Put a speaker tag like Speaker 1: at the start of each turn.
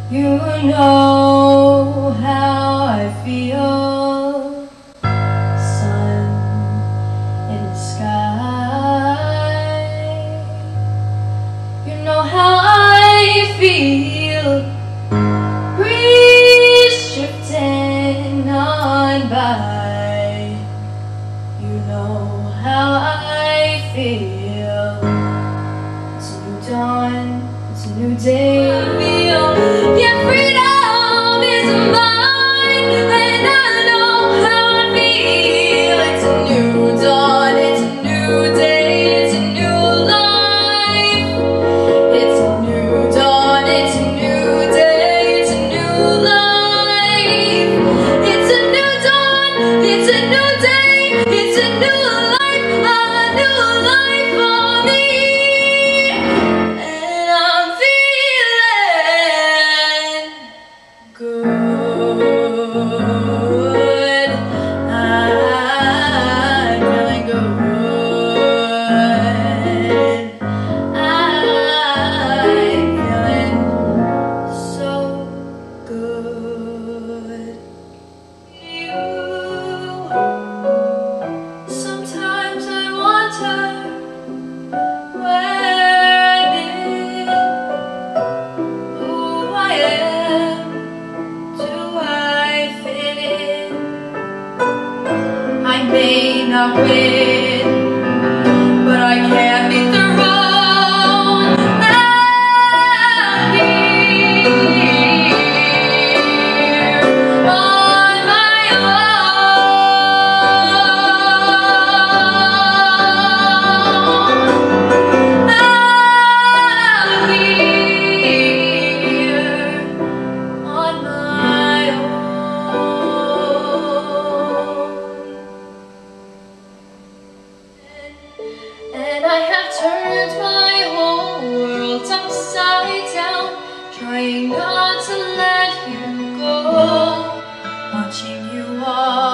Speaker 1: You know how I feel. Sun in the sky. You know how I feel. Breeze drifting on by. You know how I feel. It's a new dawn, it's a new day. I feel, yeah, freedom is mine, and I know how I feel. It's a new dawn, it's a new day, it's a new life. It's a new dawn, it's a new day, it's a new life. It's a new dawn, it's a new day, it's a new life. I may not win, but I can't beat the wrong. I'm here on my own. I'm here on my own. And I have turned my whole world upside down, trying not to let you go, watching you walk